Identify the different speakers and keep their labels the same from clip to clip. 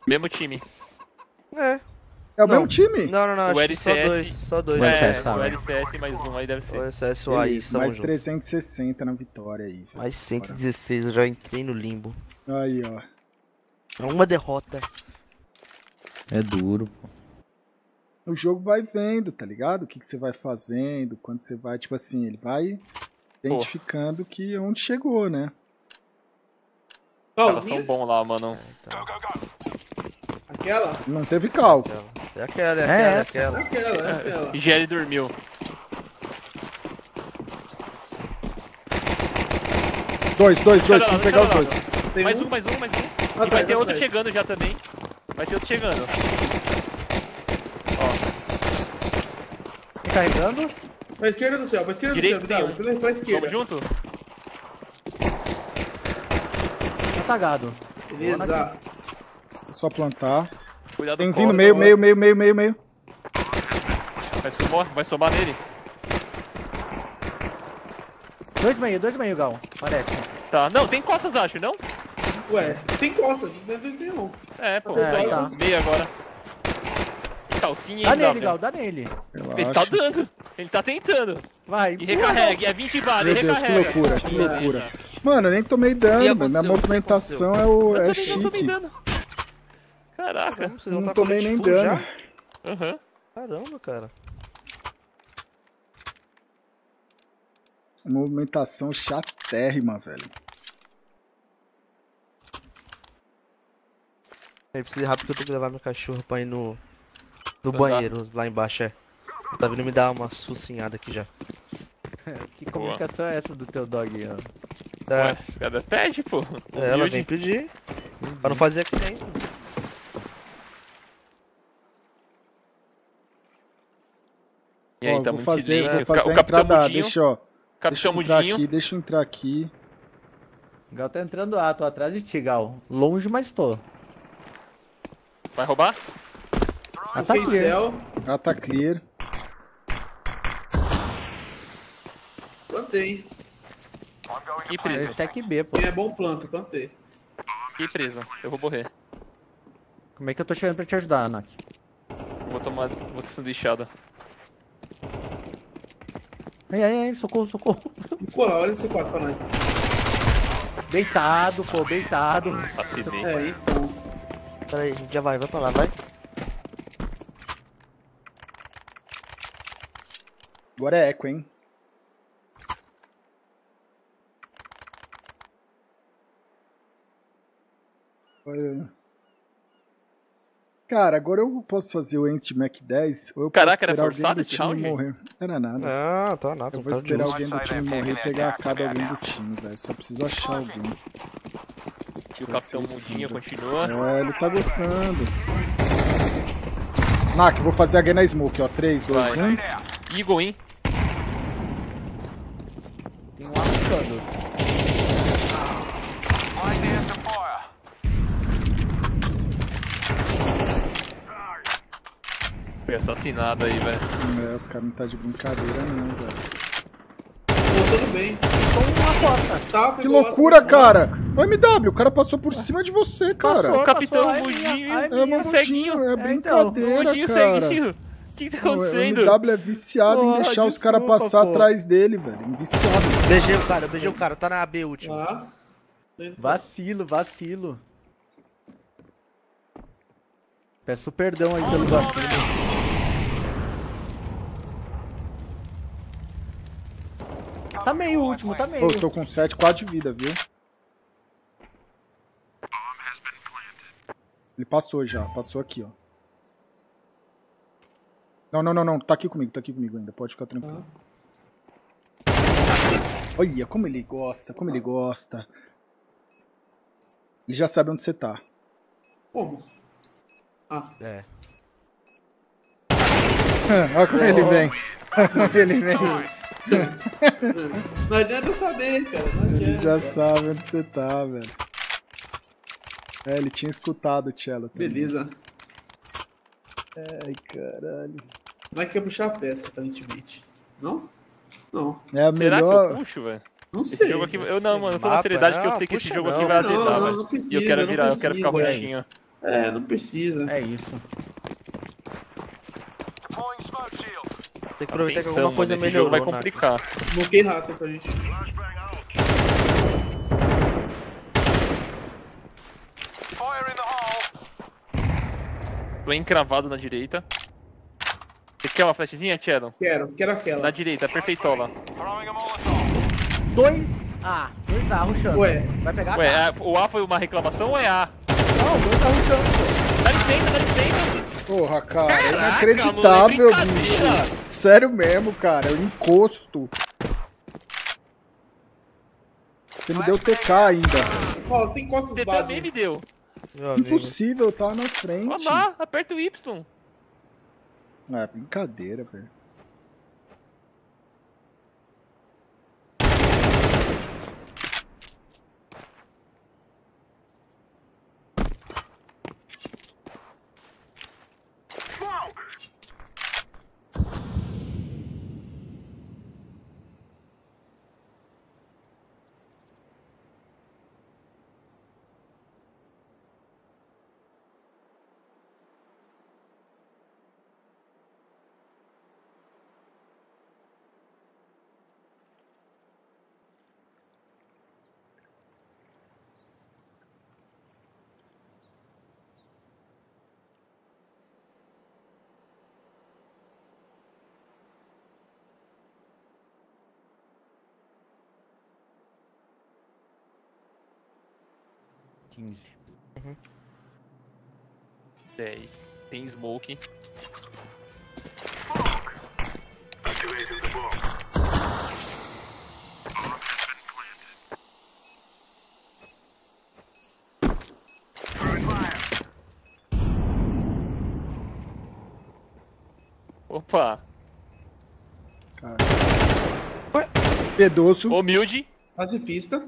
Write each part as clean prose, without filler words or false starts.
Speaker 1: Mesmo time.
Speaker 2: É.
Speaker 3: É o mesmo time?
Speaker 2: Não,
Speaker 1: O
Speaker 2: acho que só
Speaker 1: LCS.
Speaker 2: dois. Só dois.
Speaker 4: O
Speaker 1: É,
Speaker 4: LCS,
Speaker 1: o
Speaker 4: né?
Speaker 1: LCS mais um aí deve
Speaker 2: O
Speaker 1: ser.
Speaker 2: LCS e o AI
Speaker 3: Beleza,
Speaker 2: estão
Speaker 3: mais
Speaker 2: juntos.
Speaker 3: 360 na vitória aí, velho.
Speaker 2: Mais 116, eu já entrei no limbo.
Speaker 3: Aí, ó.
Speaker 2: Uma derrota.
Speaker 4: É duro, pô.
Speaker 3: O jogo vai vendo, tá ligado? O que você vai fazendo, quando você vai, tipo assim, ele vai identificando que onde chegou, né?
Speaker 1: Os caras são bons lá, mano.
Speaker 5: Aquela?
Speaker 3: Não teve cal.
Speaker 2: É aquela, é
Speaker 4: É
Speaker 2: aquela, é
Speaker 4: essa.
Speaker 2: aquela.
Speaker 5: Aquela, é aquela.
Speaker 1: IGL dormiu.
Speaker 3: Dois, vamos
Speaker 1: Deixa
Speaker 3: pegar os
Speaker 1: lá,
Speaker 3: dois.
Speaker 5: Tem
Speaker 1: Mais
Speaker 5: um?
Speaker 1: um. E
Speaker 5: Atrás,
Speaker 1: vai ter outro
Speaker 5: atrás.
Speaker 1: chegando já também. Vai ter outro chegando.
Speaker 4: Carregando.
Speaker 5: Pra esquerda do céu, pra esquerda
Speaker 1: Direito
Speaker 5: do céu,
Speaker 1: tem
Speaker 5: Vidal. Pra esquerda.
Speaker 1: Vamos junto?
Speaker 4: Tá tagado.
Speaker 5: Beleza.
Speaker 3: É só plantar.
Speaker 1: Cuidado
Speaker 3: Tem
Speaker 1: com
Speaker 3: vindo
Speaker 1: o
Speaker 3: meio.
Speaker 1: Vai somar nele.
Speaker 4: Dois meio, Gal. Parece.
Speaker 1: Tá, não, tem costas, acho, não?
Speaker 5: Ué, tem costas, não é dois nenhum.
Speaker 1: É, pô.
Speaker 4: É, tá.
Speaker 1: Meio agora. Calcinha
Speaker 4: Dá
Speaker 1: ainda,
Speaker 4: nele,
Speaker 1: velho.
Speaker 4: Gal, dá nele.
Speaker 1: Ele tá
Speaker 3: Relaxa.
Speaker 1: dando. Ele tá tentando.
Speaker 4: Vai.
Speaker 1: E recarrega. E é 20 balas,
Speaker 3: Meu
Speaker 1: e
Speaker 3: Deus, que
Speaker 1: recarrega.
Speaker 3: loucura, que
Speaker 1: Beleza.
Speaker 3: loucura. Mano, eu nem tomei dano,
Speaker 2: E
Speaker 3: mano. Minha
Speaker 2: aconteceu?
Speaker 3: movimentação é
Speaker 1: Eu também não
Speaker 3: chique.
Speaker 1: tomei dano. Caraca.
Speaker 2: Vocês
Speaker 3: Não
Speaker 2: tá
Speaker 3: tomei
Speaker 2: falando
Speaker 3: nem
Speaker 2: de full
Speaker 3: dano.
Speaker 2: já?
Speaker 1: Aham.
Speaker 2: Caramba, cara.
Speaker 3: Movimentação chatérrima, velho.
Speaker 2: Eu preciso ir rápido que eu tenho que levar meu cachorro pra ir no banheiro, lá embaixo, é. Tá vindo me dar uma sucinhada aqui já.
Speaker 4: Que comunicação é essa do teu dog, ó?
Speaker 1: Ué, cada pede, pô.
Speaker 2: É, ela vem pedir. Pra não fazer aqui nem.
Speaker 1: E aí,
Speaker 3: Ó,
Speaker 1: tá
Speaker 3: vou
Speaker 1: muito
Speaker 3: fazer
Speaker 1: silêncio.
Speaker 3: a
Speaker 1: O Capitão
Speaker 3: entrada,
Speaker 1: Mudinho.
Speaker 3: deixa eu
Speaker 1: Capitão
Speaker 3: entrar
Speaker 1: Mudinho.
Speaker 3: aqui, deixa eu entrar aqui.
Speaker 4: Gal tá entrando A, tô atrás de ti, Gal. Longe, mas tô.
Speaker 1: Vai roubar?
Speaker 4: Ah, tá
Speaker 5: Ok,
Speaker 4: clear.
Speaker 5: céu.
Speaker 3: Ah, tá clear.
Speaker 5: Plantei.
Speaker 1: Que
Speaker 4: É
Speaker 1: presa.
Speaker 4: stack B, pô.
Speaker 5: Quem é bom planta, plantei.
Speaker 1: Que presa. Eu vou morrer.
Speaker 4: Como é que eu tô chegando pra te ajudar, Anak?
Speaker 1: Vou ser sanduichada.
Speaker 4: Ai, socorro.
Speaker 5: Cola, olha esse 4 pra nós.
Speaker 4: Deitado, pô, deitado.
Speaker 1: Acidei.
Speaker 5: É, então.
Speaker 2: Pera aí, a gente já vai pra lá, vai.
Speaker 3: Agora é eco, hein? Olha. Cara, agora eu posso fazer o Ent Mac 10 ou eu posso
Speaker 1: Caraca, era
Speaker 3: esperar alguém
Speaker 1: forçado
Speaker 3: do
Speaker 1: esse
Speaker 3: time
Speaker 1: round?
Speaker 3: morrer. Era nada.
Speaker 2: Não, tá nada.
Speaker 3: Eu vou esperar alguém do time morrer e pegar a cada alguém do time, velho. Só preciso achar alguém.
Speaker 1: E o Capitão Mudinho continua.
Speaker 3: É, ele tá gostando. Nak, vou fazer a Gena Smoke, ó. 3, 2,
Speaker 1: Vai.
Speaker 3: 1.
Speaker 1: Eagle, hein?
Speaker 4: Tem um A ficando.
Speaker 1: Foi assassinado aí, velho.
Speaker 3: É, os caras não tá de brincadeira não, velho.
Speaker 5: Pô, tudo bem. Tá,
Speaker 3: Que
Speaker 5: pegou
Speaker 3: loucura,
Speaker 5: a-
Speaker 3: cara! Ô, MW, o cara passou por cima de você, cara.
Speaker 4: Passou,
Speaker 1: O Capitão
Speaker 4: ai,
Speaker 1: Mudinho.
Speaker 4: minha, ai,
Speaker 3: É,
Speaker 4: minha.
Speaker 3: Mamudinho, é
Speaker 1: O
Speaker 3: brincadeira,
Speaker 1: Mudinho
Speaker 3: cara.
Speaker 1: seguiu. O que tá
Speaker 3: O
Speaker 1: acontecendo?
Speaker 3: MW é viciado em
Speaker 4: Porra,
Speaker 3: deixar os caras
Speaker 4: desculpa,
Speaker 3: passar
Speaker 4: pô.
Speaker 3: atrás dele, velho. Viciado.
Speaker 2: Eu beijei o cara, tá na AB último.
Speaker 5: Tá.
Speaker 4: Vacilo. Peço perdão aí pelo vacilo. Tá meio último, tá meio.
Speaker 3: Pô, eu tô com 7, 4 de vida, viu? Ele passou já, passou aqui, ó. Não, tá aqui comigo ainda, pode ficar tranquilo. Olha, como ele gosta. Ele já sabe onde você tá.
Speaker 5: Como? Ah,
Speaker 2: É.
Speaker 3: Olha como ele vem. Olha como ele vem.
Speaker 5: não adianta saber, cara. Não adianta.
Speaker 3: Ele já sabe onde você tá, velho. É, ele tinha escutado o cello também.
Speaker 5: Beleza.
Speaker 3: Ai, caralho.
Speaker 5: Não é que quer puxar a peça, aparentemente. Não? Não.
Speaker 3: É a
Speaker 1: Será
Speaker 3: melhor...
Speaker 1: que eu puxo, velho?
Speaker 5: Não
Speaker 1: Esse
Speaker 5: sei.
Speaker 1: jogo aqui. Eu não, mano, eu tô na
Speaker 2: Mapa,
Speaker 1: seriedade que eu
Speaker 2: não,
Speaker 1: sei que esse
Speaker 2: puxa
Speaker 1: jogo
Speaker 2: não.
Speaker 1: aqui vai azedar,
Speaker 5: Não,
Speaker 1: velho.
Speaker 5: não precisa,
Speaker 1: E eu quero
Speaker 5: não
Speaker 1: virar, eu quero ficar
Speaker 5: precisa,
Speaker 1: roxinho.
Speaker 5: É, não precisa.
Speaker 4: É isso.
Speaker 2: Tem que aproveitar que
Speaker 1: Atenção,
Speaker 2: alguma coisa
Speaker 1: mano, esse jogo
Speaker 2: melhorou,
Speaker 1: vai complicar.
Speaker 5: Bloqueei rato pra gente.
Speaker 1: Tô encravado na direita. Você quer uma flashzinha, Tchelo?
Speaker 5: Quero aquela.
Speaker 1: Na direita, perfeitola.
Speaker 4: 2A. 2A rushando.
Speaker 5: Ué.
Speaker 4: Vai pegar
Speaker 1: Ué,
Speaker 4: a
Speaker 1: o A foi uma reclamação ou é A?
Speaker 4: Não, 2 tá rushando, pô.
Speaker 1: Dá licença.
Speaker 3: Porra, cara, é
Speaker 1: Caraca,
Speaker 3: inacreditável,
Speaker 1: mano, é brincadeira.
Speaker 3: bicho. Sério mesmo, cara, eu encosto. Você me deu TK ainda.
Speaker 5: Ó, tem costas
Speaker 1: Você
Speaker 5: base.
Speaker 1: também me deu.
Speaker 2: Meu amigo.
Speaker 3: Impossível, tá na
Speaker 1: Olha
Speaker 3: frente.
Speaker 1: lá, aperta o Y.
Speaker 3: É, brincadeira, velho.
Speaker 4: .15.
Speaker 1: 10. Tem smoke. Opa.
Speaker 3: Cara. Pedoso.
Speaker 1: Humilde.
Speaker 5: Pacifista.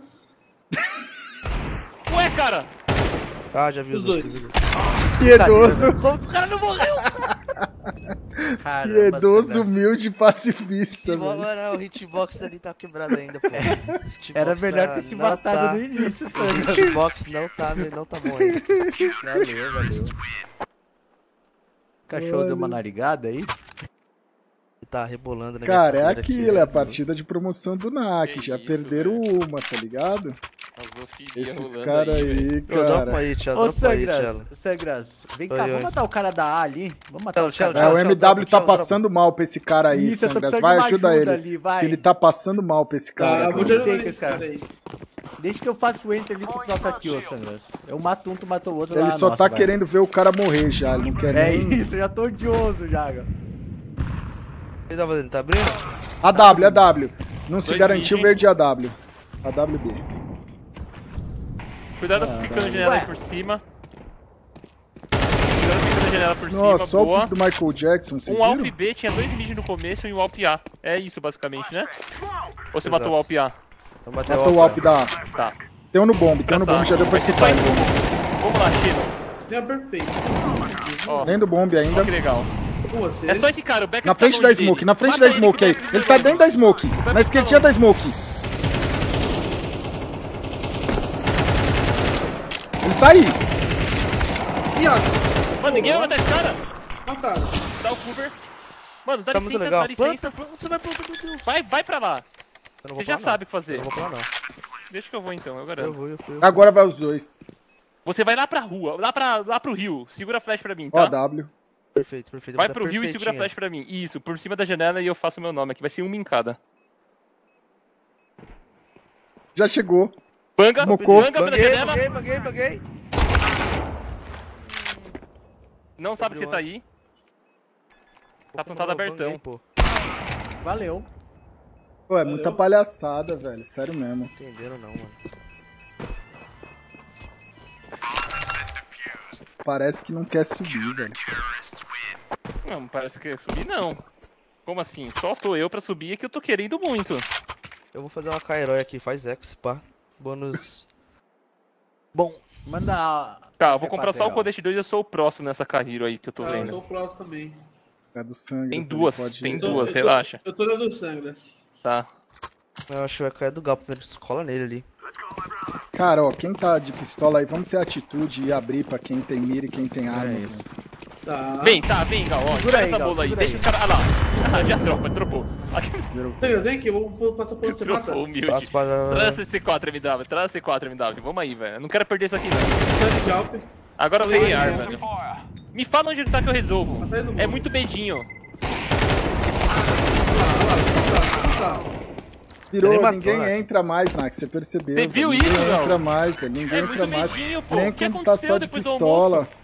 Speaker 1: Ué, cara.
Speaker 2: Ah, já vi
Speaker 5: Os
Speaker 2: os
Speaker 5: dois.
Speaker 2: dois.
Speaker 3: Piedoso.
Speaker 2: Como que o cara não morreu?
Speaker 4: Caramba,
Speaker 3: Piedoso,
Speaker 4: Sandra.
Speaker 3: humilde, pacifista,
Speaker 2: Não,
Speaker 3: velho.
Speaker 2: o hitbox ali tá quebrado ainda, pô. Hitbox
Speaker 4: Era melhor ter se matado
Speaker 2: tá.
Speaker 4: no início,
Speaker 2: O
Speaker 4: Sandra.
Speaker 2: hitbox não tá bom ainda.
Speaker 4: Valeu. O cachorro deu uma narigada aí?
Speaker 2: Tá rebolando na
Speaker 3: Cara, é
Speaker 2: minha cadeira
Speaker 3: aquilo, é
Speaker 2: aqui,
Speaker 3: a partida de promoção do NAC.
Speaker 1: Que
Speaker 3: Já
Speaker 1: isso,
Speaker 3: perderam
Speaker 1: velho.
Speaker 3: uma, tá ligado?
Speaker 1: Filosofia
Speaker 3: Esses
Speaker 1: rolando
Speaker 3: caras
Speaker 1: velho.
Speaker 3: aí,
Speaker 2: Ô, dropa
Speaker 3: cara.
Speaker 2: aí, Tchelo,
Speaker 4: Ô,
Speaker 2: dropa aí,
Speaker 4: Sangras,
Speaker 2: Tchelo.
Speaker 4: Sangras, vem cá,
Speaker 2: Oi,
Speaker 4: vamos
Speaker 2: oi.
Speaker 4: matar o cara da A ali. Vamos matar
Speaker 2: Tchelo,
Speaker 4: o cara
Speaker 2: Tchelo,
Speaker 4: da
Speaker 3: É,
Speaker 4: A.
Speaker 3: o
Speaker 2: Tchelo,
Speaker 3: MW
Speaker 2: dropa,
Speaker 3: tá
Speaker 2: Tchelo,
Speaker 3: passando mal pra esse cara aí,
Speaker 4: Isso, eu tô
Speaker 3: Sangras.
Speaker 4: precisando
Speaker 3: Vai,
Speaker 4: de uma
Speaker 3: ajuda
Speaker 4: ajuda
Speaker 3: ele.
Speaker 4: ali, vai.
Speaker 3: Que ele tá passando mal pra esse cara.
Speaker 5: Tá,
Speaker 3: cara.
Speaker 5: vou te ajudar
Speaker 4: Tem que
Speaker 5: nesse
Speaker 4: esse cara.
Speaker 5: cara aí.
Speaker 4: Desde que eu faço o enter ali, tu troca aqui, ô Sangras. Eu mato um, tu mata o outro.
Speaker 3: Ele
Speaker 4: lá,
Speaker 3: só
Speaker 4: nossa,
Speaker 3: tá
Speaker 4: vai.
Speaker 3: querendo ver o cara morrer já, ele não quer
Speaker 4: É
Speaker 3: nem...
Speaker 4: isso, eu já tô odioso já.
Speaker 2: Ele tá fazendo? Tá abrindo?
Speaker 3: AW. Não se
Speaker 1: Dois
Speaker 3: garantiu
Speaker 1: mid.
Speaker 3: verde AW. AWB.
Speaker 1: Cuidado picando a janela aí por cima. Cuidado picando a janela por
Speaker 3: Nossa,
Speaker 1: cima,
Speaker 3: só o
Speaker 1: boa.
Speaker 3: pick do Michael Jackson, vocês
Speaker 1: Um Alp
Speaker 3: viram?
Speaker 1: B, tinha 2 mid no começo e um Alp A. É isso, basicamente, né? Ou você
Speaker 2: Exato.
Speaker 1: matou o Alp A?
Speaker 2: Vou bater
Speaker 3: Matou o Alp da A.
Speaker 1: Tá.
Speaker 3: Tem um no bomb, já deu pra escutar. ele.
Speaker 1: Vamos lá, Chino.
Speaker 5: É perfeito.
Speaker 1: Ó,
Speaker 3: Dentro do bomb ainda.
Speaker 1: ó que legal.
Speaker 5: Com você.
Speaker 1: É só esse cara, o Becker
Speaker 3: Na
Speaker 1: tá
Speaker 3: frente
Speaker 1: longe
Speaker 3: da
Speaker 1: dele.
Speaker 3: smoke, na frente
Speaker 1: Mata
Speaker 3: da
Speaker 1: ele
Speaker 3: smoke
Speaker 1: que
Speaker 3: aí.
Speaker 1: o Becker
Speaker 3: Ele
Speaker 1: tá
Speaker 3: tá
Speaker 1: longe.
Speaker 3: dentro da smoke. Na esquerdinha da smoke. Ele tá aí.
Speaker 5: Ih, ó.
Speaker 1: Mano, ninguém vai matar esse cara.
Speaker 5: Mataram.
Speaker 1: Dá o cover. Mano, dá
Speaker 2: Tá
Speaker 1: licença,
Speaker 2: muito legal.
Speaker 1: dá licença.
Speaker 2: Planta, você vai plantar, meu Deus.
Speaker 1: Vai pra lá.
Speaker 2: Eu não vou
Speaker 1: Você já
Speaker 2: pra lá,
Speaker 1: sabe o que
Speaker 2: não.
Speaker 1: fazer.
Speaker 2: Eu não vou pra lá, não.
Speaker 1: Deixa que eu vou então, eu
Speaker 2: Eu
Speaker 1: garanto.
Speaker 2: vou.
Speaker 3: Agora vai os dois.
Speaker 1: Você vai lá pra rua, lá pro rio. Segura a flash pra mim,
Speaker 3: Ó,
Speaker 1: tá?
Speaker 3: W.
Speaker 2: Perfeito.
Speaker 1: Vai pro rio e segura a flash pra mim. Isso, por cima da janela e eu faço meu nome aqui. Vai ser uma em cada.
Speaker 3: Já chegou.
Speaker 1: Banga,
Speaker 3: Smocou.
Speaker 1: banga pela janela.
Speaker 2: Baguei.
Speaker 1: Não sabe que você tá aí. Tá plantado abertão.
Speaker 2: Pô.
Speaker 4: Valeu.
Speaker 3: Pô, é muita palhaçada, velho. Sério mesmo.
Speaker 2: Entenderam não, mano.
Speaker 3: Parece que não quer subir, velho.
Speaker 1: Não, parece que subir não. Como assim? Só tô eu pra subir é que eu tô querendo muito.
Speaker 2: Eu vou fazer uma Kairói aqui, faz X, pá. Bônus. Bom.
Speaker 4: Manda.
Speaker 1: Tá, eu vou comprar só o
Speaker 4: Codete.
Speaker 1: Codete 2 e eu sou o próximo nessa carreira aí que eu tô
Speaker 5: Ah, eu
Speaker 1: vendo.
Speaker 5: sou o próximo também.
Speaker 3: É do sangue.
Speaker 1: Tem
Speaker 3: ele
Speaker 1: duas,
Speaker 3: pode-
Speaker 1: tem
Speaker 5: Eu tô-
Speaker 1: duas,
Speaker 5: eu tô-
Speaker 1: relaxa.
Speaker 5: Eu tô dando Sangras.
Speaker 1: Tá.
Speaker 2: Eu acho que vai cair do Galpo, né? Escola nele ali.
Speaker 3: Cara, ó, quem tá de pistola aí, vamos ter atitude e abrir pra quem tem mira e quem tem arma.
Speaker 4: isso.
Speaker 3: velho.
Speaker 5: Tá.
Speaker 1: Vem, Gal, ó. Segura
Speaker 4: aí,
Speaker 1: essa
Speaker 4: Gal,
Speaker 1: bola aí.
Speaker 4: segura
Speaker 1: Deixa
Speaker 4: aí.
Speaker 1: os caras. Ah lá. Já dropou. Aqui.
Speaker 5: Sangas, vem aqui, eu vou passar por onde você mata.
Speaker 1: Dropou, humilde.
Speaker 2: Passo para...
Speaker 1: Traz esse C4 MW, traz esse C4 MW. Vamos aí, velho. Eu não quero perder isso aqui, não.
Speaker 5: Sangue de Alp.
Speaker 1: Agora eu peguei
Speaker 5: Oi,
Speaker 1: arma, velho. Me fala onde tá que eu resolvo.
Speaker 5: Atrás do
Speaker 1: É
Speaker 5: muro.
Speaker 1: muito beijinho.
Speaker 5: Tá.
Speaker 3: Virou,
Speaker 2: Ele matou,
Speaker 3: ninguém
Speaker 2: né?
Speaker 3: entra mais, Nax, você percebeu.
Speaker 1: Você viu
Speaker 3: velho,
Speaker 1: isso,
Speaker 3: Ninguém
Speaker 1: Gal?
Speaker 3: entra mais, velho, ninguém
Speaker 1: É
Speaker 3: entra
Speaker 1: muito
Speaker 3: mais.
Speaker 1: beijinho, pô.
Speaker 3: Nem
Speaker 1: O que
Speaker 3: quando tá
Speaker 1: aconteceu
Speaker 3: só de
Speaker 1: depois do
Speaker 3: pistola.
Speaker 1: almoço?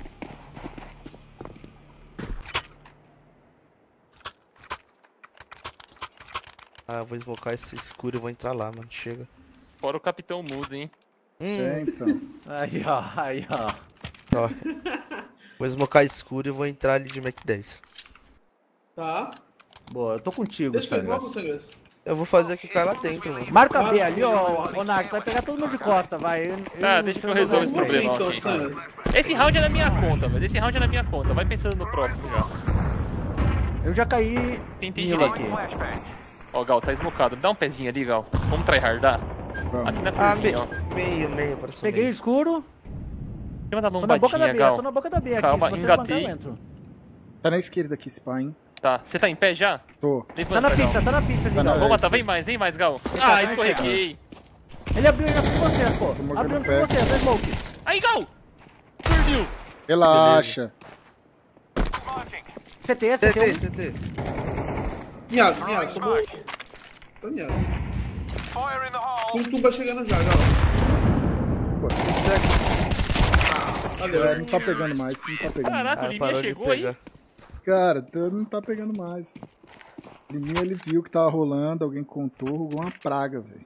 Speaker 2: Ah, eu vou esmocar esse escuro e vou entrar lá, mano. Chega.
Speaker 1: Fora o Capitão Mudo, hein.
Speaker 3: É, então.
Speaker 4: Aí, ó.
Speaker 2: Ó. Vou esmocar escuro e vou entrar ali de Mac 10.
Speaker 5: Tá.
Speaker 4: Boa, eu tô contigo,
Speaker 5: Deixa eu ver
Speaker 4: Sangas.
Speaker 5: logo, Sangas.
Speaker 2: Eu vou fazer o que cai lá dentro, mano.
Speaker 4: Marca B ali, ó, Nak, vai pegar todo mundo de costa, vai.
Speaker 1: Tá, deixa que eu resolvo esse
Speaker 5: Vamos
Speaker 1: problema
Speaker 5: então,
Speaker 1: aqui.
Speaker 5: Sangas.
Speaker 1: Esse round é na minha conta, velho. Esse round é na minha conta. Vai pensando no próximo já.
Speaker 4: Eu já caí
Speaker 1: Entendi.
Speaker 4: Nilo aqui.
Speaker 1: Ó, Gal, tá esmocado. Dá um pezinho ali, Gal. Vamos tryhardar?
Speaker 3: Vamos.
Speaker 1: Aqui na
Speaker 2: Ah,
Speaker 1: portinha, ó.
Speaker 2: meio, parece
Speaker 4: Peguei o
Speaker 2: meio.
Speaker 4: escuro,
Speaker 1: Em cima da
Speaker 4: tô na boca da
Speaker 1: lombadinha,
Speaker 4: B,
Speaker 1: Gal.
Speaker 4: tô na boca da B aqui.
Speaker 1: Calma,
Speaker 4: se você
Speaker 1: engatei.
Speaker 4: levantar, eu entro.
Speaker 3: Tá na esquerda aqui, Spa, hein?
Speaker 1: Tá. Você tá em pé já?
Speaker 3: Tô.
Speaker 4: Tá na
Speaker 1: Levanta, Gal.
Speaker 4: pizza ali,
Speaker 3: Tá na-
Speaker 4: Gal.
Speaker 1: Vamos matar. Vem mais, Gal. Ah, escorreguei.
Speaker 4: Ele abriu já com você, pô.
Speaker 3: morrendo
Speaker 4: Abriu
Speaker 3: no
Speaker 4: com
Speaker 3: pé.
Speaker 4: você, tá smoke.
Speaker 1: Aí, Gal! Perdeu.
Speaker 3: Relaxa.
Speaker 4: CT,
Speaker 2: CT.
Speaker 5: Miado, tomou. Tô miado. Com tuba chegando já, Gal.
Speaker 2: Esse aqui.
Speaker 5: Valeu.
Speaker 3: Não tá pegando mais, não tá pegando mais.
Speaker 1: Caraca, o
Speaker 2: Ah,
Speaker 1: Liminha
Speaker 2: parou de
Speaker 1: chegou aí.
Speaker 2: pegar.
Speaker 3: Cara, não tá pegando mais. Liminha, ele viu que tava rolando, alguém contou, rolou uma praga, velho.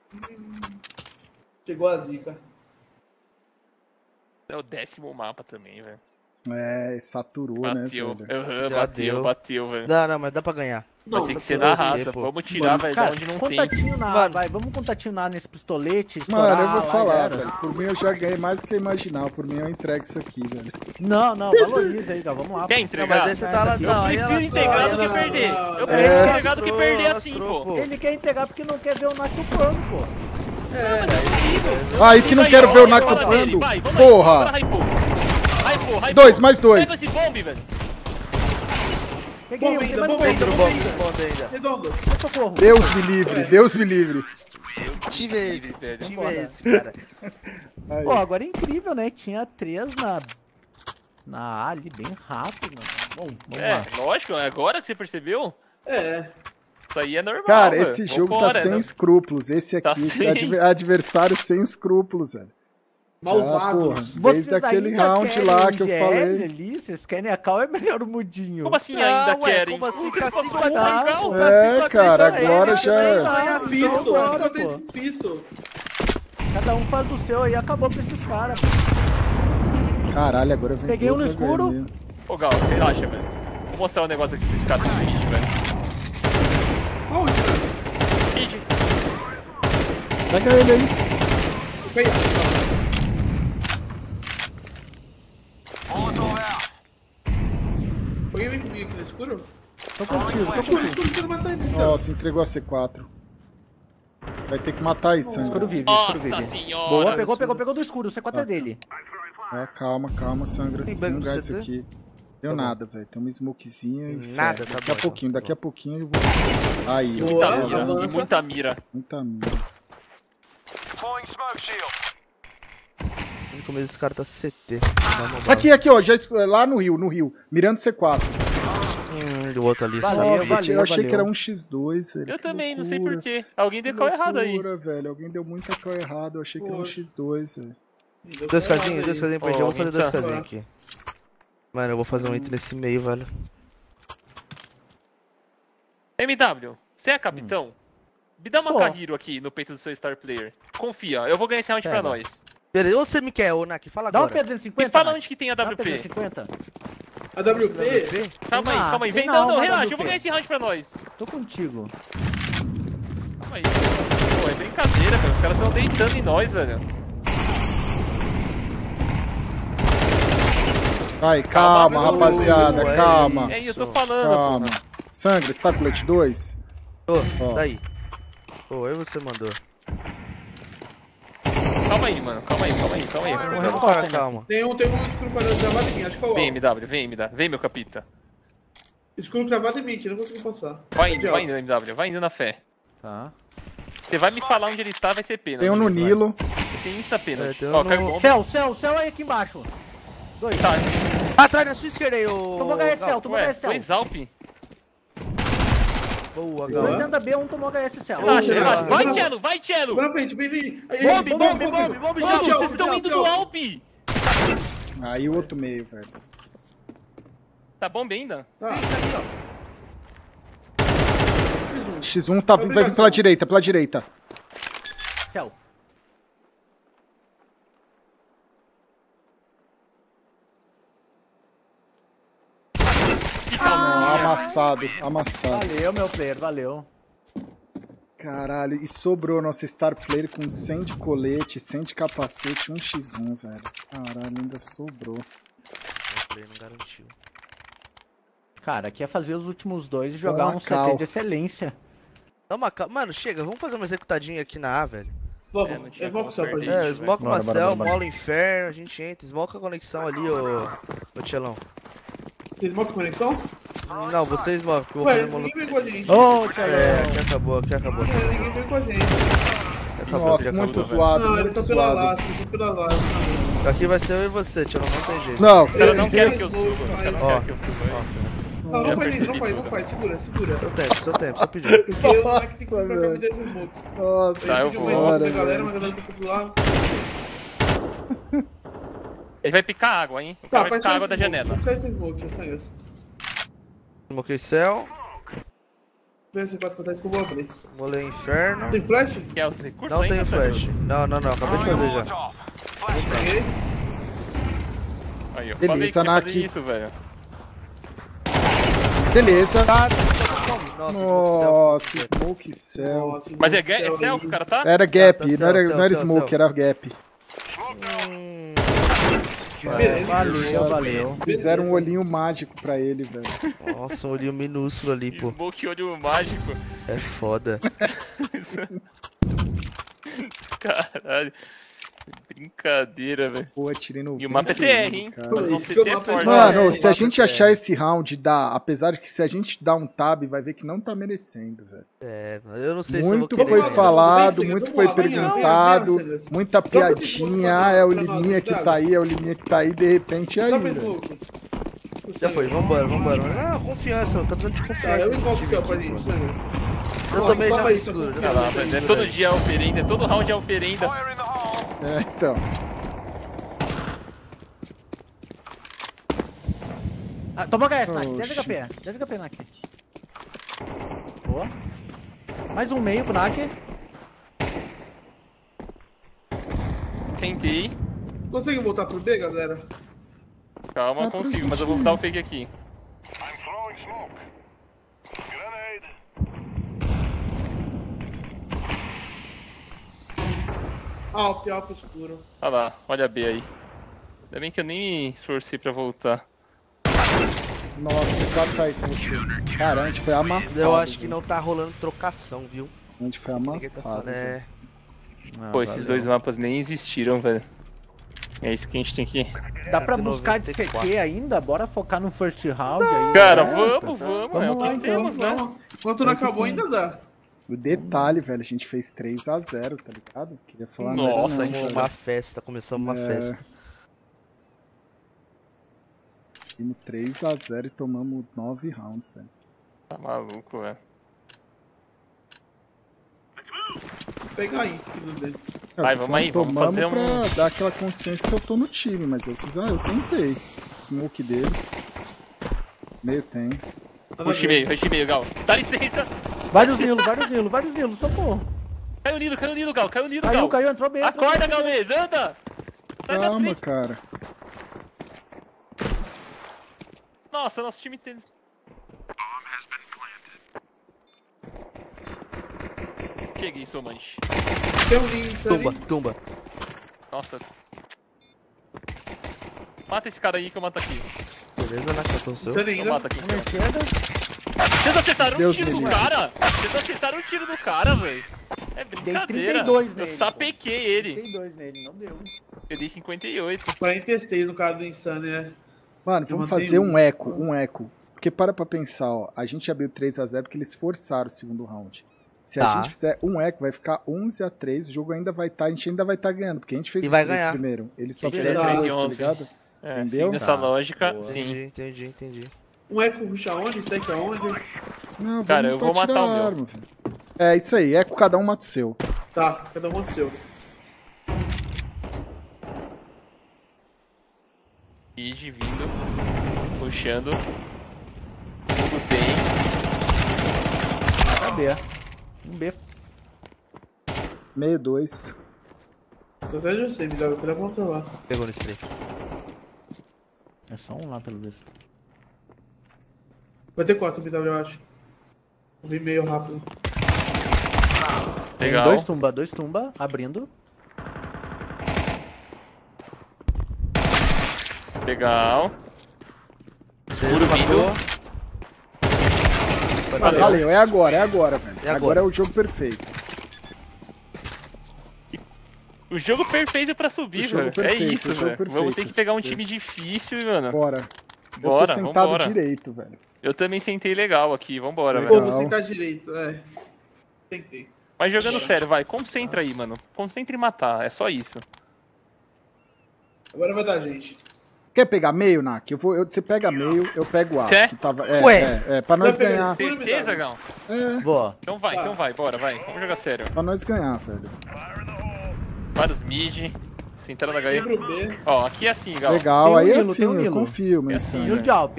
Speaker 5: Chegou a zica.
Speaker 1: É o 10º mapa também, velho.
Speaker 3: É, saturou, né,
Speaker 1: Bateu.
Speaker 3: velho?
Speaker 1: Aham,
Speaker 2: Já deu.
Speaker 1: bateu, velho.
Speaker 2: Não, mas dá pra ganhar.
Speaker 1: Vai
Speaker 5: Não,
Speaker 1: ter que ser
Speaker 2: saturou
Speaker 1: na
Speaker 2: esse
Speaker 1: raça.
Speaker 2: pô.
Speaker 1: Vamos tirar, velho, de
Speaker 4: Cara,
Speaker 1: onde não tem.
Speaker 4: contatinho na
Speaker 2: Mano.
Speaker 4: vai, vamos contatinho na nesse pistolete,
Speaker 3: Mano,
Speaker 4: estourar
Speaker 3: eu vou
Speaker 4: lá,
Speaker 3: falar,
Speaker 4: já era.
Speaker 3: velho. Por mim eu já ganhei mais do que eu imaginava. Por mim eu entrego isso aqui, velho.
Speaker 4: Não, valoriza aí, Gal, vamos lá.
Speaker 1: Quer
Speaker 4: pô.
Speaker 2: Não,
Speaker 1: entregar?
Speaker 2: mas aí você tá lá.
Speaker 4: Eu
Speaker 2: Não, aí
Speaker 1: prefiro
Speaker 2: ela
Speaker 1: entregar do que
Speaker 5: ela-
Speaker 1: perder. Eu
Speaker 5: É,
Speaker 1: prefiro entregar do que
Speaker 2: lastrou,
Speaker 1: perder assim,
Speaker 2: lastrou,
Speaker 1: pô.
Speaker 4: Ele quer entregar porque não quer ver o Nak upando, pô.
Speaker 3: Aí que não
Speaker 1: Aí,
Speaker 3: quero
Speaker 1: ó,
Speaker 3: ver o
Speaker 1: vai,
Speaker 3: Nak
Speaker 1: vai,
Speaker 3: upando.
Speaker 1: vai, vamos aí,
Speaker 3: Porra!
Speaker 1: bora, hypou. Hypou.
Speaker 3: 2, mais 2.
Speaker 1: Pega esse bombe, velho.
Speaker 4: Peguei um,
Speaker 5: Bom,
Speaker 4: tem mais
Speaker 5: bom,
Speaker 4: um,
Speaker 2: Dentro do
Speaker 5: bom,
Speaker 2: bombe ainda.
Speaker 5: Redondo.
Speaker 4: socorro.
Speaker 3: Deus me livre, Deus me livre.
Speaker 2: Tive esse,
Speaker 1: velho.
Speaker 2: tive esse, cara.
Speaker 3: Aí.
Speaker 4: Pô, agora é incrível, né? Tinha 3 na A ali, bem rápido, mano. Bom, vamos
Speaker 1: É,
Speaker 4: lá.
Speaker 1: lógico, é agora que você percebeu?
Speaker 5: É.
Speaker 1: Isso aí é normal,
Speaker 3: Cara,
Speaker 1: velho.
Speaker 3: esse jogo
Speaker 1: Vambora,
Speaker 3: tá sem
Speaker 1: não-
Speaker 3: escrúpulos. Esse
Speaker 1: Tá
Speaker 3: aqui, esse
Speaker 1: sem.
Speaker 3: adversário sem escrúpulos, velho.
Speaker 5: Malvado.
Speaker 3: porra.
Speaker 4: Vocês
Speaker 3: Desde aquele
Speaker 4: ainda
Speaker 3: round
Speaker 4: querem
Speaker 3: lá
Speaker 4: um
Speaker 3: que eu
Speaker 4: GL
Speaker 3: falei.
Speaker 4: Ali, vocês querem a cal, é melhor o mudinho.
Speaker 1: Como assim ainda
Speaker 2: Não, ué,
Speaker 1: querem?
Speaker 2: como assim?
Speaker 1: Você
Speaker 2: Tá
Speaker 1: passou
Speaker 2: 5
Speaker 1: um
Speaker 2: a
Speaker 1: legal?
Speaker 2: 3.
Speaker 3: É, cara, agora já-
Speaker 5: Pisto,
Speaker 4: Bora,
Speaker 5: pisto,
Speaker 4: pô.
Speaker 5: pisto.
Speaker 4: Cada um faz o seu aí, acabou pra esses caras.
Speaker 3: Caralho, agora vem
Speaker 4: Peguei um
Speaker 3: todos
Speaker 4: no escuro.
Speaker 3: HM.
Speaker 1: Ô, Gal, relaxa, velho. Vou mostrar um negócio aqui pra esses caras do Twitch, velho.
Speaker 5: Onde, velho?
Speaker 1: Kid,
Speaker 3: Pega ele aí.
Speaker 5: Peguei. Alguém vem comigo aqui no escuro?
Speaker 4: Tô contigo, tô
Speaker 5: Escuro,
Speaker 4: contigo.
Speaker 5: escuro, matar ele.
Speaker 3: Nossa, entregou a C4. Vai ter que matar aí,
Speaker 4: Escuro
Speaker 3: Sangra.
Speaker 4: vive, escuro
Speaker 1: Nossa
Speaker 4: vive.
Speaker 1: senhora.
Speaker 4: Boa, pegou do escuro, o C4 é dele.
Speaker 3: É, calma, Sangra.
Speaker 2: Tem
Speaker 3: Sim,
Speaker 2: bug no
Speaker 3: lugar isso
Speaker 2: CT?
Speaker 3: aqui. Deu nada, velho. Tem uma smokezinha e
Speaker 2: Nada,
Speaker 3: fé.
Speaker 2: tá
Speaker 3: Daqui a
Speaker 2: bom,
Speaker 3: pouquinho,
Speaker 2: tá
Speaker 3: daqui a pouquinho eu vou... Aí, ó.
Speaker 5: Boa,
Speaker 3: Tá
Speaker 1: Muita
Speaker 3: vendo?
Speaker 1: mira,
Speaker 5: avança.
Speaker 1: muita mira.
Speaker 3: Muita mira.
Speaker 2: No começo esse cara tá CT.
Speaker 3: Aqui, ó. Já, lá no rio. Mirando C4.
Speaker 2: Do outro ali.
Speaker 4: Valeu,
Speaker 2: sabe?
Speaker 3: eu achei
Speaker 4: valeu.
Speaker 3: que era um X2, velho.
Speaker 1: Eu
Speaker 3: Que
Speaker 1: também, não sei
Speaker 3: loucura.
Speaker 1: porquê. Alguém deu call errado aí.
Speaker 3: Loucura, velho. Alguém deu muita call errado. Eu achei que era um
Speaker 5: Poxa.
Speaker 3: X2, velho.
Speaker 2: 2 casinhos pra gente. Eu vou fazer 2
Speaker 1: tá.
Speaker 2: casinhos aqui. Mano, eu vou fazer um item nesse meio, velho.
Speaker 1: MW, você é capitão? Me dá uma
Speaker 4: Sou.
Speaker 1: Kahiro aqui no peito do seu star player. Confia, eu vou ganhar esse round pra
Speaker 4: Pega.
Speaker 1: nós.
Speaker 2: Beleza, onde você me quer, ô Nak? Fala
Speaker 4: Dá uma
Speaker 2: agora.
Speaker 4: P250.
Speaker 1: Me fala
Speaker 4: Nak.
Speaker 1: onde que tem a
Speaker 4: Dá uma
Speaker 1: WP.
Speaker 4: P250.
Speaker 5: A WP?
Speaker 1: Calma aí,
Speaker 4: Não,
Speaker 1: calma aí.
Speaker 4: tem
Speaker 1: Vem,
Speaker 4: não,
Speaker 1: não,
Speaker 4: uma
Speaker 1: relaxa,
Speaker 4: WP.
Speaker 1: eu vou ganhar esse round pra nós.
Speaker 4: Tô contigo.
Speaker 1: Calma aí. Pô, é brincadeira, velho. Os caras estão deitando em nós, velho.
Speaker 3: Ai, calma,
Speaker 1: Calma,
Speaker 3: rapaziada.
Speaker 2: é
Speaker 3: Calma.
Speaker 1: É, eu tô
Speaker 2: Isso.
Speaker 1: falando,
Speaker 3: Calma.
Speaker 1: porra.
Speaker 3: Sangra, você tá com colete 2?
Speaker 2: Ô,
Speaker 3: Ó.
Speaker 2: daí. Pô, aí você mandou.
Speaker 1: calma aí, mano. Calma aí.
Speaker 2: Não, cara, calma.
Speaker 5: Tem um escuro quadrado cravado em mim, acho que é o
Speaker 1: Vem,
Speaker 5: alvo.
Speaker 1: MW, vem, meu capita.
Speaker 5: Escuro cravado em mim, que eu não consigo passar.
Speaker 1: Vai indo, MW, vai indo na fé.
Speaker 4: Tá.
Speaker 1: Você vai me falar onde ele está, vai ser pena.
Speaker 3: Tem um no Nilo.
Speaker 1: Vai ser insta pena.
Speaker 2: É, tem
Speaker 1: Ó,
Speaker 2: um
Speaker 1: caiu
Speaker 2: no-
Speaker 1: bomba.
Speaker 4: Céu aí aqui embaixo. 2.
Speaker 1: Tá,
Speaker 2: Atrás na sua esquerda aí, ô.
Speaker 4: Tomou HSL, tomou
Speaker 1: ué,
Speaker 4: HSL.
Speaker 1: 2 Alp.
Speaker 2: Boa,
Speaker 4: 2
Speaker 2: galera.
Speaker 4: dentro da B, 1 tomou HSL.
Speaker 1: Relaxa,
Speaker 5: Ô,
Speaker 1: relaxa. Vai,
Speaker 5: não.
Speaker 1: Tchelo, vai, Tchelo.
Speaker 5: Vai na frente, vem.
Speaker 2: Bombe já.
Speaker 1: Vocês estão indo do Alp.
Speaker 3: Aí o outro meio, velho.
Speaker 1: Tá bomba ainda?
Speaker 5: Tá.
Speaker 3: X1 tá, vai vir pela direita.
Speaker 4: Céu.
Speaker 3: Amassado.
Speaker 4: Valeu, meu player, valeu.
Speaker 3: Caralho, e sobrou nosso star player com 100 de colete, 100 de capacete, 1x1, velho. Caralho, ainda sobrou.
Speaker 2: Não garantiu.
Speaker 4: Cara, aqui é fazer os últimos 2 e jogar um
Speaker 3: cal.
Speaker 4: CT de excelência.
Speaker 2: Toma, mano, chega, vamos fazer uma executadinha aqui na A, velho.
Speaker 1: não
Speaker 5: Vamos,
Speaker 1: tinha
Speaker 5: smoke
Speaker 1: como
Speaker 5: céu pra
Speaker 1: perder.
Speaker 5: gente.
Speaker 2: É, smoke
Speaker 3: Bora,
Speaker 2: Marcel,
Speaker 3: bora.
Speaker 2: mola inferno, a gente entra, smoke a conexão ali, ô Tchelão.
Speaker 5: Tem smoke conexão?
Speaker 2: Não, você smoke, que eu vou
Speaker 5: Ué,
Speaker 2: fazer molo.
Speaker 5: ninguém vem com a gente.
Speaker 4: Ô, Tchelo.
Speaker 2: É, aqui acabou.
Speaker 5: Ninguém vem com a gente.
Speaker 3: Nossa, muito zoado,
Speaker 5: Não, ele
Speaker 3: muito
Speaker 5: tá pela
Speaker 3: zoado.
Speaker 5: lata, ele tá pela lata.
Speaker 2: Aqui vai ser eu e você, Tchelão, não tem jeito.
Speaker 3: Não,
Speaker 1: O cara não
Speaker 5: Ele
Speaker 1: quer
Speaker 5: quer
Speaker 1: que eu
Speaker 5: smoke,
Speaker 1: suba. O cara não
Speaker 2: Ó.
Speaker 1: quer que eu suba.
Speaker 5: Não
Speaker 1: Já
Speaker 5: faz isso,
Speaker 1: percebi
Speaker 5: não faz, segura.
Speaker 2: Seu tempo, só pedir.
Speaker 5: Porque o Max tem que
Speaker 3: Nossa,
Speaker 5: vir pra cá
Speaker 3: velho.
Speaker 5: me dar esse smoke.
Speaker 3: nossa,
Speaker 1: Tá, eu
Speaker 5: Pediu
Speaker 1: vou.
Speaker 5: uma
Speaker 3: Bora,
Speaker 5: da galera,
Speaker 3: velho.
Speaker 5: uma galera tá pro lado.
Speaker 1: Ele vai picar água, hein? O
Speaker 5: Tá,
Speaker 1: cara vai
Speaker 5: faz
Speaker 1: picar
Speaker 5: só
Speaker 1: água
Speaker 5: esse
Speaker 1: da
Speaker 5: smoke,
Speaker 1: janela.
Speaker 5: faz só esse smoke, é só isso.
Speaker 2: Smoke céu,
Speaker 5: Vê se pode botar isso que eu vou abrir.
Speaker 2: molei inferno.
Speaker 5: Tem flash?
Speaker 1: Quer os recursos
Speaker 2: Não
Speaker 1: ainda,
Speaker 2: tenho
Speaker 1: Pedro?
Speaker 2: flash. Não, acabei de fazer já.
Speaker 5: Peguei.
Speaker 1: Aí, ó.
Speaker 3: Beleza,
Speaker 1: Falei que ia
Speaker 3: Naki.
Speaker 1: fazer isso, velho.
Speaker 3: beleza.
Speaker 2: Tá, nossa,
Speaker 3: Nossa,
Speaker 2: smoke
Speaker 3: smoke céu.
Speaker 5: Nossa,
Speaker 1: Mas é,
Speaker 5: smoke
Speaker 1: é céu que o cara tá?
Speaker 3: Era gap,
Speaker 2: Tá,
Speaker 3: não era,
Speaker 2: céu,
Speaker 3: não era
Speaker 2: céu,
Speaker 3: smoke,
Speaker 2: céu.
Speaker 3: era gap.
Speaker 5: Beleza,
Speaker 4: Valeu.
Speaker 3: Fizeram um olhinho mágico pra ele, velho.
Speaker 2: Nossa, um olhinho minúsculo ali, pô.
Speaker 1: Smoke olho mágico.
Speaker 2: É foda.
Speaker 1: Caralho. Brincadeira, velho.
Speaker 3: Pô, atirei no
Speaker 1: E o mapa é
Speaker 3: vento,
Speaker 1: TR, hein?
Speaker 3: cara.
Speaker 1: Nós vamos
Speaker 5: Isso
Speaker 1: ser
Speaker 5: que o
Speaker 1: TR
Speaker 5: mapa é
Speaker 1: forte.
Speaker 3: Mano,
Speaker 2: É,
Speaker 3: se a
Speaker 2: mapa
Speaker 3: gente
Speaker 2: é
Speaker 3: achar
Speaker 2: TR.
Speaker 3: esse round, dá. Apesar de que se a gente dar um tab, vai ver que não tá merecendo, velho.
Speaker 2: É, eu não sei se eu vou
Speaker 3: Muito
Speaker 2: querer.
Speaker 3: foi
Speaker 5: Vamos lá,
Speaker 3: falado,
Speaker 5: vamos
Speaker 3: muito
Speaker 5: lá,
Speaker 3: foi
Speaker 5: vamos lá,
Speaker 3: perguntado,
Speaker 5: venha, venha,
Speaker 3: muita piadinha. Ah, é o
Speaker 5: pra nós,
Speaker 3: Liminha que
Speaker 5: Thiago.
Speaker 3: tá aí, é o Liminha que tá aí, de repente aí,
Speaker 5: Dá pra
Speaker 3: velho.
Speaker 5: smoke.
Speaker 2: Já foi, vambora. Ah, confiança, tá dando de
Speaker 5: Tá,
Speaker 2: confiança.
Speaker 5: eu
Speaker 2: nesse
Speaker 5: invoco o
Speaker 2: time
Speaker 5: céu
Speaker 2: aqui,
Speaker 5: pra
Speaker 2: pô.
Speaker 5: gente, sangue.
Speaker 2: Eu também
Speaker 5: Nossa,
Speaker 2: jogo
Speaker 5: isso,
Speaker 2: escuro.
Speaker 5: isso.
Speaker 1: Olha lá, mas é todo dia é oferenda, é todo round é oferenda.
Speaker 3: É, então.
Speaker 4: Ah, tomou HS, Nak.
Speaker 3: Oxi.
Speaker 4: 10 HP, Nak. Boa. Mais um meio pro Nak.
Speaker 1: Tentei.
Speaker 5: Consegue voltar pro B, galera?
Speaker 1: Calma,
Speaker 3: Ah, pro
Speaker 1: consigo, mas eu vou
Speaker 3: juntinho.
Speaker 1: dar o fake aqui.
Speaker 5: Alp escuro.
Speaker 1: Olha lá, olha a B aí. Ainda bem que eu nem me esforcei pra voltar.
Speaker 3: Nossa, o cara tá aí com você. Cara, a gente foi amassado.
Speaker 2: Eu acho que
Speaker 3: velho.
Speaker 2: não tá rolando trocação, viu?
Speaker 3: A gente foi
Speaker 2: Ninguém tá
Speaker 3: amassado.
Speaker 2: falando,
Speaker 3: velho.
Speaker 1: Pô, esses dois mapas nem existiram, velho. É isso que a gente tem que...
Speaker 4: Dá pra
Speaker 2: de
Speaker 4: buscar de
Speaker 2: 94.
Speaker 4: CT ainda? Bora focar no first round aí.
Speaker 1: Cara,
Speaker 3: É,
Speaker 1: vamos,
Speaker 3: tá.
Speaker 1: é o
Speaker 4: Vamos lá,
Speaker 1: que
Speaker 4: então.
Speaker 1: temos, né?
Speaker 5: Não, enquanto não acabou, ainda dá.
Speaker 3: O detalhe, velho, a gente fez 3-0, tá ligado? Queria falar
Speaker 1: Nossa,
Speaker 3: nessa,
Speaker 1: a gente
Speaker 2: Começamos uma festa.
Speaker 3: Fizemos 3-0 e tomamos 9 rounds, velho.
Speaker 1: Tá maluco, velho.
Speaker 5: Vou pegar a info aqui do D.
Speaker 1: Vai, vamos aí, vamos
Speaker 3: tomamos
Speaker 1: fazer um-
Speaker 3: pra dar aquela consciência que eu tô no time, mas eu fiz, eu tentei. Smoke deles. Meio tem.
Speaker 1: Rush meio, Gal. Dá licença.
Speaker 4: Vários Nilos, socorro.
Speaker 1: Caiu o Nilo, Gal.
Speaker 4: Caiu, entrou bem. entrou
Speaker 1: Acorda,
Speaker 4: bem.
Speaker 1: Galvez, anda. Sai da
Speaker 3: Calma,
Speaker 1: frente.
Speaker 3: cara.
Speaker 1: Nossa, nosso time tem... Cheguei, sou manche.
Speaker 5: Tem um links ali.
Speaker 2: Tumba.
Speaker 1: Nossa. Mata esse cara aí que eu mato aqui.
Speaker 2: Beleza, né? Já tô
Speaker 5: Isso
Speaker 2: seu.
Speaker 5: ali
Speaker 1: Eu
Speaker 5: ainda.
Speaker 1: mato aqui.
Speaker 4: Na esquerda.
Speaker 1: Vocês acertaram um
Speaker 3: Deus
Speaker 1: tiro
Speaker 3: me
Speaker 1: no
Speaker 3: livre.
Speaker 1: cara? Vocês acertaram um tiro no cara, velho. É brincadeira.
Speaker 4: Dei
Speaker 1: brincadeira.
Speaker 4: 32 nele.
Speaker 1: Eu sapequei ele.
Speaker 4: 32 nele, não deu.
Speaker 1: Eu dei 58.
Speaker 5: 46 no cara do Insane, né?
Speaker 3: Mano,
Speaker 5: Eu
Speaker 3: vamos
Speaker 5: mantenho
Speaker 3: fazer um eco. Porque para pra pensar, ó. A gente abriu 3-0 porque eles forçaram o segundo round. Se a
Speaker 2: Tá.
Speaker 3: gente fizer um eco, vai ficar 11-3. O jogo ainda vai estar, a gente ainda vai estar ganhando. Porque a gente fez
Speaker 2: E
Speaker 3: os
Speaker 2: vai
Speaker 3: 3
Speaker 2: ganhar.
Speaker 3: primeiro. Eles só
Speaker 1: Sim,
Speaker 3: precisam de
Speaker 5: beleza.
Speaker 3: 2, tá
Speaker 1: 11.
Speaker 3: ligado?
Speaker 1: É,
Speaker 3: Entendeu?
Speaker 1: sim, nessa
Speaker 4: Tá.
Speaker 1: lógica,
Speaker 4: Boa.
Speaker 1: sim.
Speaker 2: Entendi.
Speaker 5: Um eco ruxa aonde? Stack aonde?
Speaker 3: Não,
Speaker 1: Cara,
Speaker 3: vamos
Speaker 1: eu vou
Speaker 3: pra tirar
Speaker 1: matar o
Speaker 3: a
Speaker 1: meu.
Speaker 3: arma, velho. É isso aí, eco, cada um mata o seu.
Speaker 5: Tá, cada um seu.
Speaker 1: Ige vindo. Puxando. Tudo tem.
Speaker 4: Tá B. Um B.
Speaker 3: Meio 2.
Speaker 5: Tô atrás de você, me dá pra controlar.
Speaker 2: Pegou no strafe.
Speaker 4: É só um lá, pelo visto.
Speaker 5: Vai ter costa, BW, eu acho. Eu vi meio rápido.
Speaker 4: Tem
Speaker 1: Legal.
Speaker 4: dois tumba, abrindo.
Speaker 1: Legal. Puro vindo.
Speaker 3: Valeu, é agora, velho.
Speaker 2: É agora.
Speaker 3: Agora é o jogo perfeito.
Speaker 1: O jogo perfeito pra subir,
Speaker 3: O jogo
Speaker 1: velho. É
Speaker 3: perfeito,
Speaker 1: isso,
Speaker 3: o jogo
Speaker 1: velho. Vamos ter
Speaker 3: perfeito.
Speaker 1: que pegar um time difícil, mano.
Speaker 3: Bora. Eu
Speaker 1: Bora,
Speaker 3: tô sentado
Speaker 1: vambora.
Speaker 3: direito, velho.
Speaker 1: Eu também sentei legal aqui, vambora,
Speaker 3: Legal.
Speaker 1: velho.
Speaker 5: Pô, você tá direito, é. Tentei.
Speaker 1: Mas jogando sério, vai, concentra aí, mano. Concentra em matar, é só isso.
Speaker 5: Agora vai dar, gente.
Speaker 3: Quer pegar meio, Nak? Você pega meio, eu pego A.
Speaker 1: Quer?
Speaker 3: Que tava,
Speaker 2: Ué.
Speaker 3: pra nós
Speaker 5: Vai pegar
Speaker 3: ganhar.
Speaker 5: esse-
Speaker 1: Certeza, Gão?
Speaker 3: É,
Speaker 4: Boa.
Speaker 1: Então vai, bora, vai. Vamos jogar sério.
Speaker 3: pra nós ganhar, velho.
Speaker 1: Vários mid. Centrada da HE.
Speaker 5: Quebra o B.
Speaker 1: Ó, aqui é assim, Gal.
Speaker 3: Legal,
Speaker 4: Tem um
Speaker 3: aí é
Speaker 4: Nilo,
Speaker 3: assim,
Speaker 4: tem um
Speaker 3: eu
Speaker 4: Nilo.
Speaker 3: confio, meu
Speaker 1: É assim,
Speaker 3: sangue.
Speaker 4: Nilo de Alp.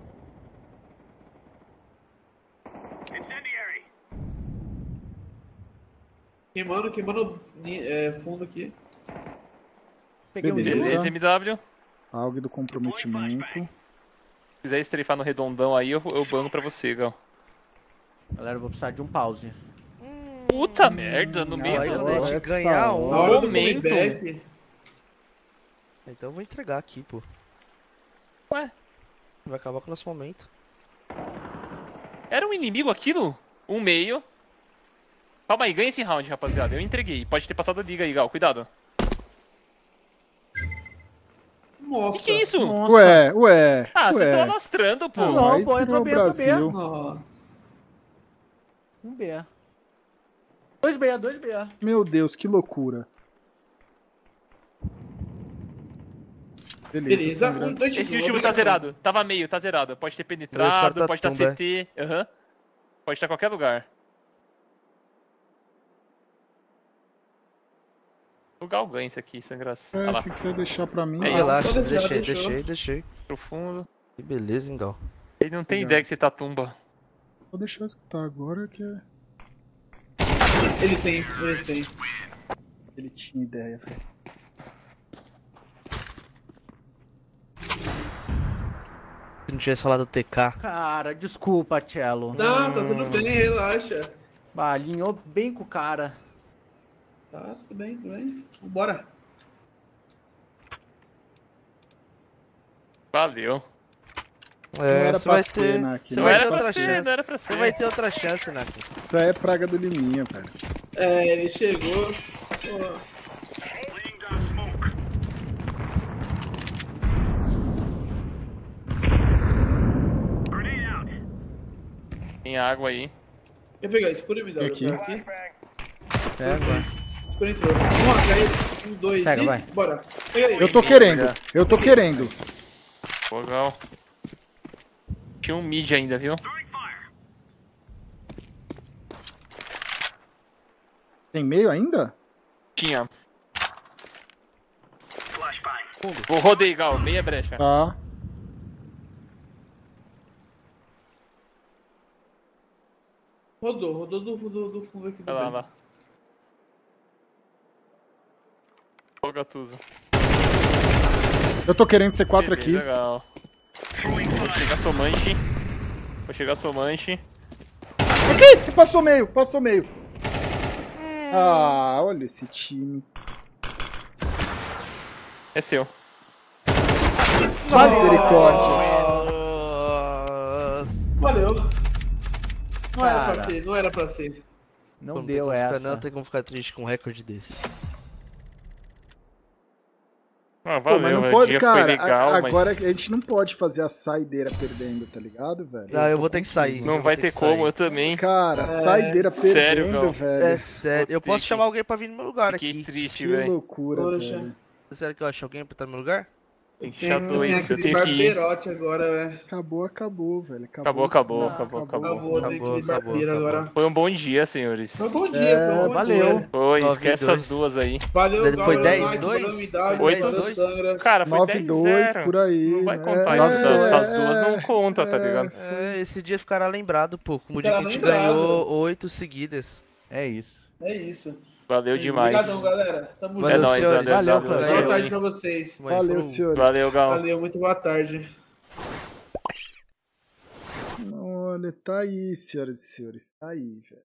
Speaker 5: Queimando fundo aqui.
Speaker 4: Peguei um
Speaker 3: Beleza.
Speaker 4: Nilo.
Speaker 1: Beleza, MW.
Speaker 3: Algo do comprometimento.
Speaker 1: Se quiser estrefar no redondão aí, eu banco pra você, Gal.
Speaker 4: Galera, eu vou precisar de um pause.
Speaker 1: Puta merda, no meio
Speaker 2: aí
Speaker 1: do...
Speaker 2: quando a gente
Speaker 3: essa
Speaker 2: ganhar
Speaker 5: Na
Speaker 2: um.
Speaker 5: hora do
Speaker 1: Momento.
Speaker 5: comeback.
Speaker 2: Então eu vou entregar aqui, pô.
Speaker 1: Ué,
Speaker 2: Vai acabar com o nosso momento.
Speaker 1: era um inimigo aquilo? Um meio. Calma aí, ganha esse round, rapaziada. Eu entreguei. Pode ter passado a liga aí, Gal. Cuidado.
Speaker 5: Nossa.
Speaker 1: Que é isso?
Speaker 4: Nossa.
Speaker 3: Ué.
Speaker 1: Ah, vocês estão
Speaker 3: ué.
Speaker 1: alastrando, pô.
Speaker 4: Não,
Speaker 3: Aí
Speaker 4: pô, entrou
Speaker 3: virou
Speaker 4: B, entrou
Speaker 3: Brasil.
Speaker 5: Nossa.
Speaker 4: Um B. 2B, 2B.
Speaker 3: Meu Deus, que loucura.
Speaker 5: Beleza,
Speaker 3: sangrando.
Speaker 5: 2
Speaker 1: Esse último tá zerado. Tava meio, tá zerado. Pode ter
Speaker 2: Dois
Speaker 1: penetrado,
Speaker 2: quarta
Speaker 1: pode estar
Speaker 2: tumba,
Speaker 1: CT. Aham. Pode estar em qualquer lugar. O Gal ganha isso aqui, sem graça. Olha lá,
Speaker 3: Se quiser deixar pra mim.
Speaker 1: É,
Speaker 2: Relaxa,
Speaker 5: pode deixar,
Speaker 2: deixei.
Speaker 1: profundo.
Speaker 2: Que beleza, hein, Gal.
Speaker 1: Ele não tem
Speaker 3: Obrigado.
Speaker 1: ideia que você tá tumba.
Speaker 3: Vou deixar eu escutar agora que é.
Speaker 5: Ele tem.
Speaker 3: Ele tinha ideia, velho.
Speaker 2: Se não tivesse falado TK.
Speaker 4: Cara, desculpa, Cello.
Speaker 5: Não, tá tudo bem, relaxa.
Speaker 4: Ah, alinhou bem com o cara.
Speaker 5: Tá, tudo bem. Vambora.
Speaker 1: Valeu.
Speaker 3: Não era
Speaker 2: você
Speaker 3: pra
Speaker 2: vai
Speaker 3: ser,
Speaker 2: ter.
Speaker 3: Nak,
Speaker 2: Você
Speaker 3: não
Speaker 1: Não
Speaker 2: vai
Speaker 1: era
Speaker 2: ter
Speaker 1: pra
Speaker 2: outra
Speaker 1: ser,
Speaker 2: chance.
Speaker 1: não era pra
Speaker 2: Você
Speaker 1: ser.
Speaker 2: vai ter outra chance, Nak.
Speaker 3: Isso aí é praga do Liminha, velho.
Speaker 5: É, ele chegou. Pô.
Speaker 1: Tem água aí.
Speaker 5: Quer pegar? Escura me dá.
Speaker 3: Aqui.
Speaker 4: Pega.
Speaker 5: Escura entrou. Vamos cair. 1, 2
Speaker 4: Pega,
Speaker 5: e.
Speaker 4: vai.
Speaker 5: Bora. Pega aí.
Speaker 3: Eu tô querendo.
Speaker 1: Pô, Gal. Tinha um mid ainda, viu?
Speaker 3: Tem meio ainda?
Speaker 1: Tinha. Vou rodei, Gal. Meia brecha.
Speaker 3: Tá.
Speaker 5: Rodou do fundo aqui do
Speaker 1: Olha lá,
Speaker 5: bem.
Speaker 1: lá. Ô, Gattuso.
Speaker 3: Eu tô querendo C4 aqui.
Speaker 1: Legal. Vou chegar somante. Vou chegar somante.
Speaker 3: Aqui! Passou meio. Ah, olha esse time.
Speaker 1: É seu.
Speaker 3: Misericórdia.
Speaker 2: Nossa.
Speaker 5: Valeu. Não
Speaker 4: Cara.
Speaker 5: era pra ser.
Speaker 4: Não
Speaker 2: Pô, tem
Speaker 4: deu
Speaker 2: como ficar-
Speaker 4: essa.
Speaker 2: Não tem como ficar triste com um recorde desse.
Speaker 1: Ah,
Speaker 3: Pô, mas
Speaker 1: valeu,
Speaker 3: não
Speaker 1: velho.
Speaker 3: pode,
Speaker 1: O dia
Speaker 3: cara.
Speaker 1: foi legal, mas
Speaker 3: Agora a gente não pode fazer a saideira perdendo, tá ligado, velho?
Speaker 2: Não, eu vou ter que sair.
Speaker 1: não
Speaker 2: eu
Speaker 1: vai
Speaker 2: vou ter
Speaker 1: ter
Speaker 2: que
Speaker 1: como,
Speaker 2: sair.
Speaker 1: eu também.
Speaker 3: Cara,
Speaker 5: É,
Speaker 3: saideira
Speaker 1: sério,
Speaker 3: perdendo,
Speaker 1: Gal.
Speaker 3: velho.
Speaker 2: É sério. Eu
Speaker 1: Vou ter
Speaker 2: posso
Speaker 1: que-
Speaker 2: chamar alguém pra vir no meu lugar
Speaker 1: Fiquei
Speaker 2: aqui.
Speaker 1: triste,
Speaker 3: Que
Speaker 1: velho.
Speaker 3: loucura,
Speaker 5: Poxa.
Speaker 3: velho.
Speaker 2: É sério que eu acho alguém pra estar no meu lugar?
Speaker 1: Tem que
Speaker 5: Tem,
Speaker 1: achar
Speaker 5: tem
Speaker 1: dois. Eu
Speaker 5: aquele
Speaker 1: tenho que ir.
Speaker 5: barberote agora, velho.
Speaker 3: Acabou, velho.
Speaker 1: Acabou.
Speaker 3: sim.
Speaker 1: Acabou.
Speaker 5: Acabou,
Speaker 3: sim.
Speaker 5: tem aquele barbeiro agora.
Speaker 1: Foi um bom dia, senhores.
Speaker 5: Foi um bom dia,
Speaker 3: É,
Speaker 5: foi um bom
Speaker 4: valeu.
Speaker 5: dia.
Speaker 1: Foi,
Speaker 2: 9
Speaker 1: esquece
Speaker 2: e 2.
Speaker 1: essas duas aí.
Speaker 5: Valeu,
Speaker 2: Foi
Speaker 5: galera.
Speaker 2: 10,
Speaker 5: Like,
Speaker 2: 2?
Speaker 5: valeu, Midade,
Speaker 2: Foi
Speaker 5: valeu,
Speaker 2: 10, 2?
Speaker 5: Sangras.
Speaker 1: Cara, foi
Speaker 3: 9-2
Speaker 1: 10-0.
Speaker 3: por aí.
Speaker 1: Não vai
Speaker 3: né?
Speaker 1: contar
Speaker 2: É,
Speaker 1: essas duas, não conta, tá ligado?
Speaker 2: É, esse dia ficará lembrado, pô. Como o dia que a
Speaker 5: Ficará
Speaker 2: gente
Speaker 5: lembrado.
Speaker 2: ganhou 8 seguidas.
Speaker 4: É isso.
Speaker 5: É isso.
Speaker 1: Valeu demais.
Speaker 5: Obrigadão, galera. Tamo
Speaker 2: Valeu,
Speaker 1: É nóis,
Speaker 2: senhores.
Speaker 4: Valeu,
Speaker 5: junto.
Speaker 4: valeu.
Speaker 5: Boa tarde pra vocês.
Speaker 3: Valeu,
Speaker 2: Falou.
Speaker 3: senhores.
Speaker 1: Valeu, Gal.
Speaker 5: Valeu, muito boa tarde.
Speaker 3: Olha, tá aí, senhoras e senhores. Tá aí, velho.